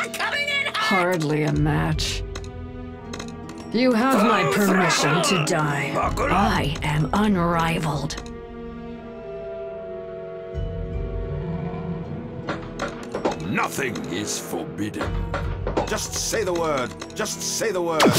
Coming in! Hardly a match. You have my permission to die. I am unrivaled. Nothing is forbidden. Just say the word. Just say the word.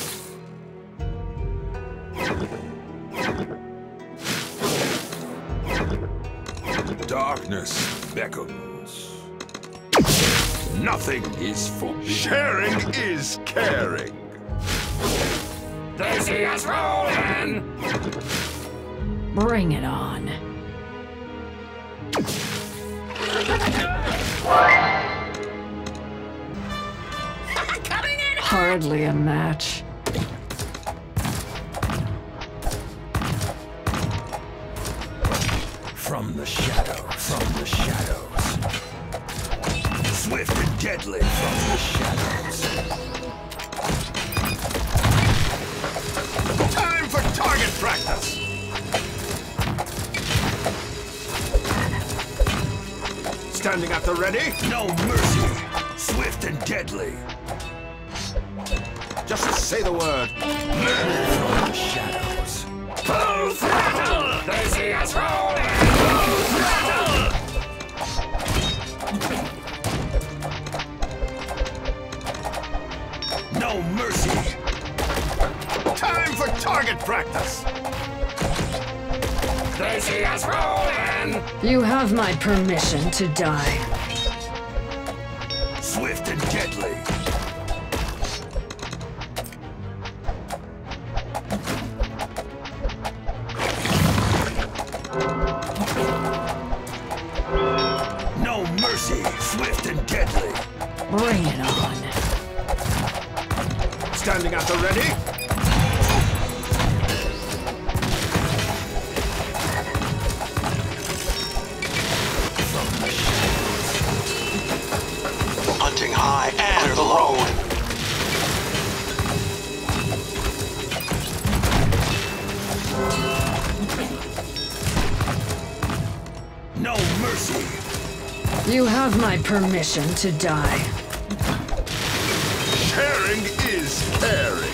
Darkness beckons. Nothing is forbidden. Sharing is caring. They see us rolling! Bring it on. Coming in! Hardly a match. From the shadows. Swift and deadly from the shadows. Time for target practice! Standing at the ready? No mercy. Swift and deadly. Just say the word. From the shadows. Full throttle! They see us rolling! Full throttle! No mercy. Time for target practice. They see us rolling! You have my permission to die. Swift and deadly. No mercy. Swift and deadly. Bring it on. Standing at the ready? Hunting high and low. No mercy. You have my permission to die. Sharing is caring.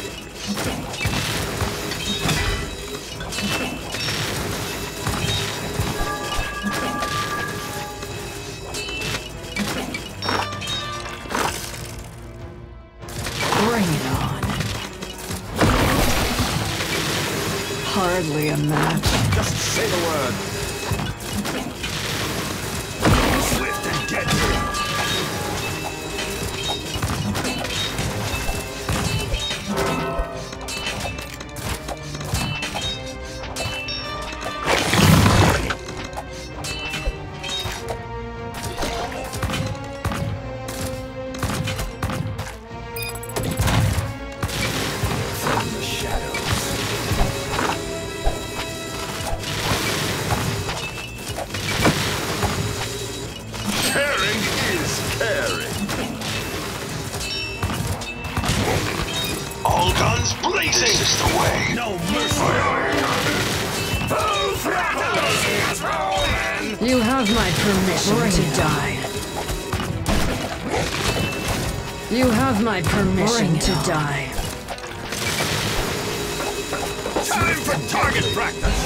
Bring it on. Hardly a match. Just say the word. Swift and deadly. From the shadows. Sharing is caring. All guns blazing. This is the way. No mercy. Full throttle! They see us rolling! You have my permission to die. You have my permission to die. Time for target practice.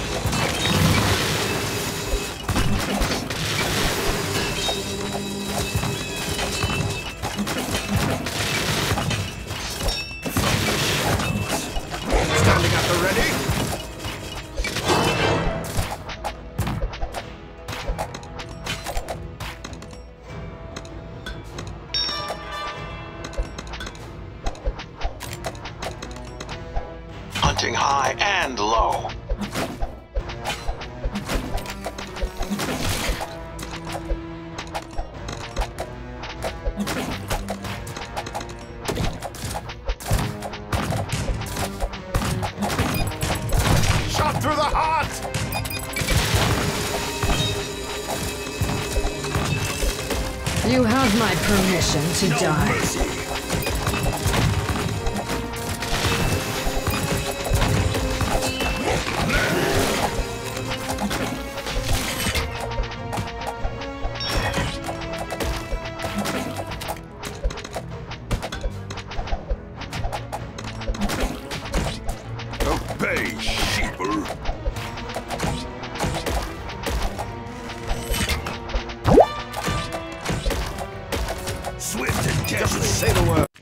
Standing at the ready? Hunting high and low. Shot through the heart! You have my permission to No die. mercy. way, sheeple. Swift and deadly. Just say the word.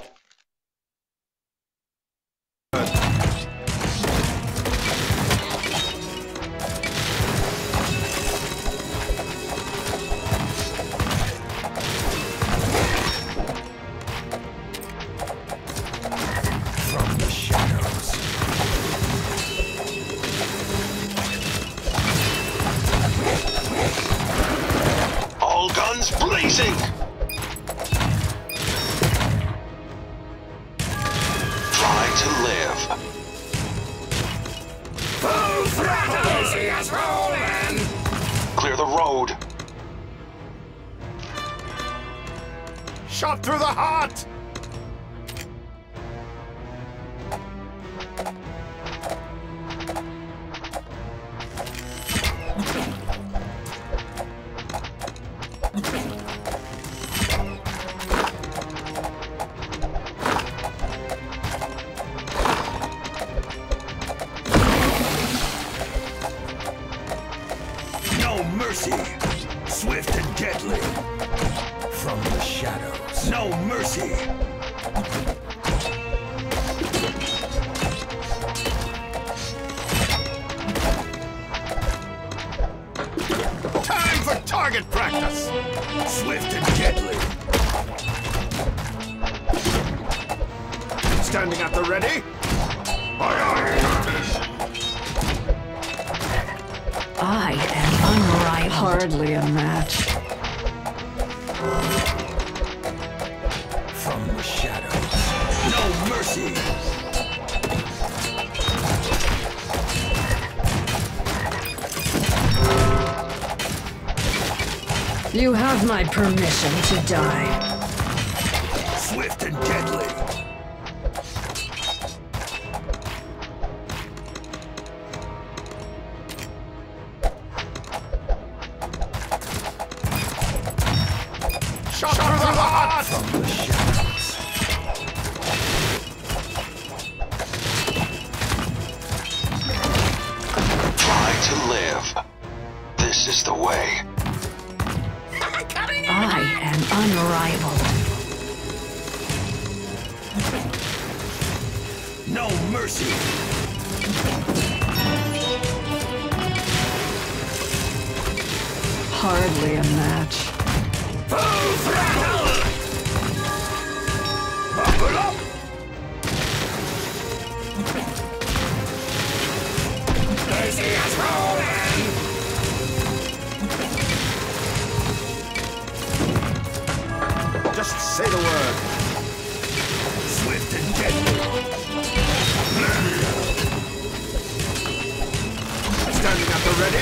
From the shadows. All guns blazing! Try to live. Full throttle! They see us rolling! Clear the road. Shot through the heart! No mercy! Swift and deadly! From the shadows. No mercy! Time for target practice! Swift and deadly! Standing at the ready? Aye, aye, Captain. I am unrivaled. Hardly a match. From the shadows. No mercy! You have my permission to die. Swift and deadly! Shot through the heart! From the shadows. Try to live. This is the way. I am unrivaled. No mercy! Hardly a match. Full throttle! Buckle up! They see us rolling! Just say the word. Swift and deadly! Standing at the ready?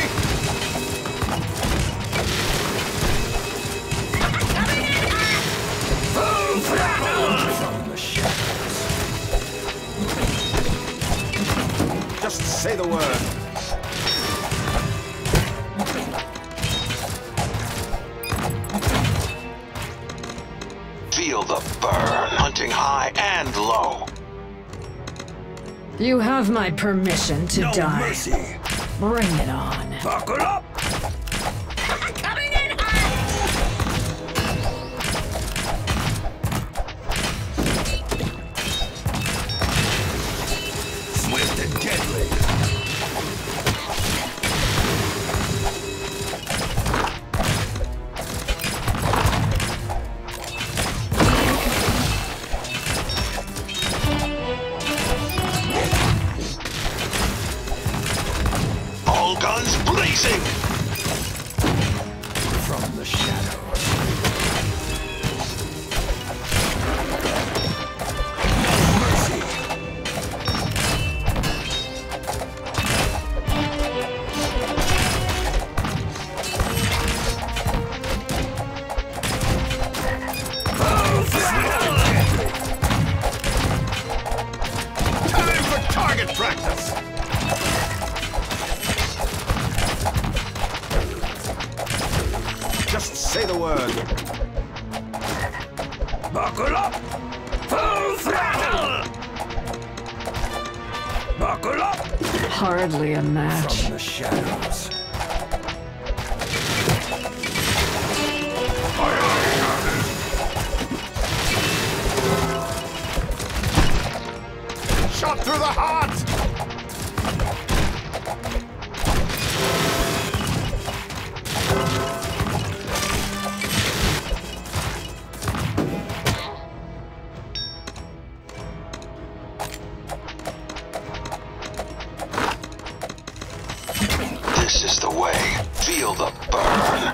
Full throttle! From the shadows. Just say the word. Feel the burn. Hunting high and low. You have my permission to No die. mercy! Bring it on. Buckle up! Coming in hot! Swift and deadly! All guns blazing! From the shadows. No mercy! Full throttle! Time for target practice! Just say the word. Buckle up! Full throttle! Buckle Buckle up! Hardly a match. From the shadows. Shot through the heart! This is the way. Feel the burn.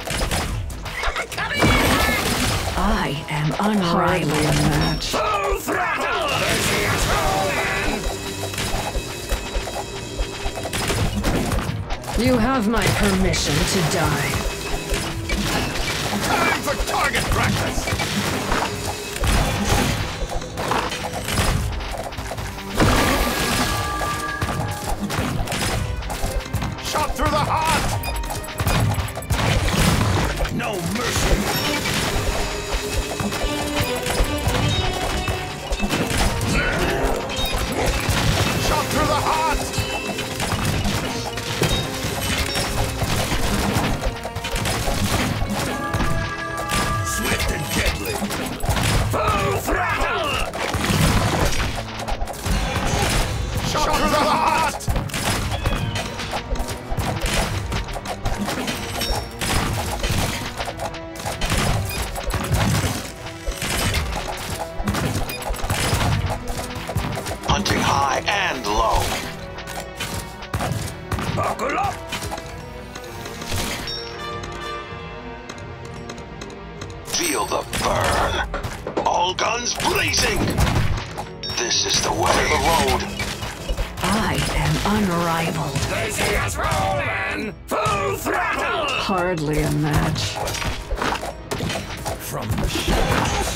I am unrivaled. Hardly a match. Full throttle! You have my permission to die. Time for target practice! Shot through the heart! No mercy! Shot through the heart! Swift and deadly! Full throttle! Shot through the heart! Hunting high and low. Buckle up! Feel the burn. All guns blazing. This is the way. The road. I am unrivaled. They see us rolling! Full throttle! Hardly a match. From the shadows.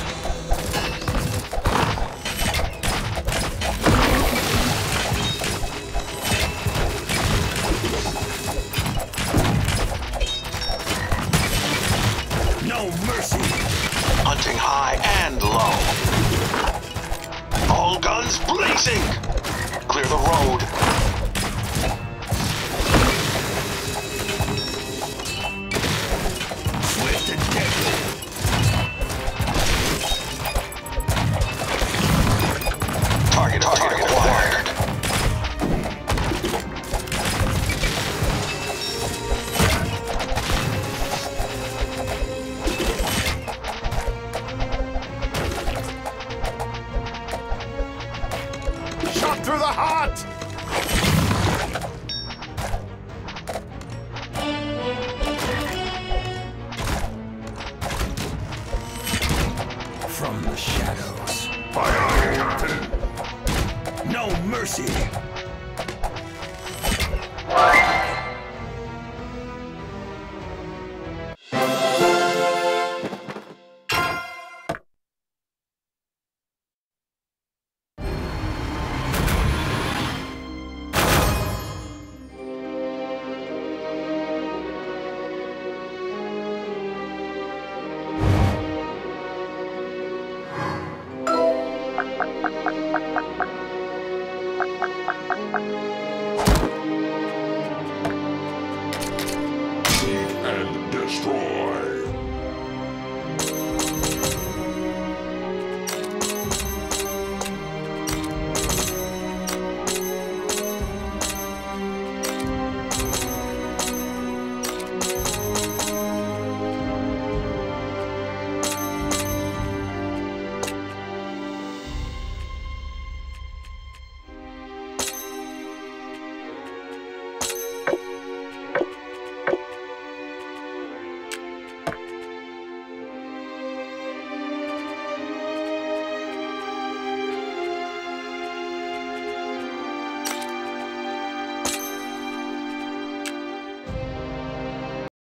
No mercy! Hunting high and low. All guns blazing. Clear the road. Swift and deadly! Target acquired. Shot through the heart! From the shadows. Aye, aye, Captain. No mercy!